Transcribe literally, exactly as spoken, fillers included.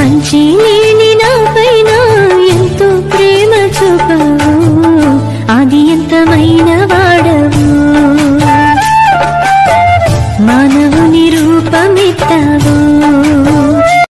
మంచి లేని నా పైన ఎంతో ప్రేమ చూపవు, అది ఎంతమైన వాడవు, మానవుని రూపమెత్తావు,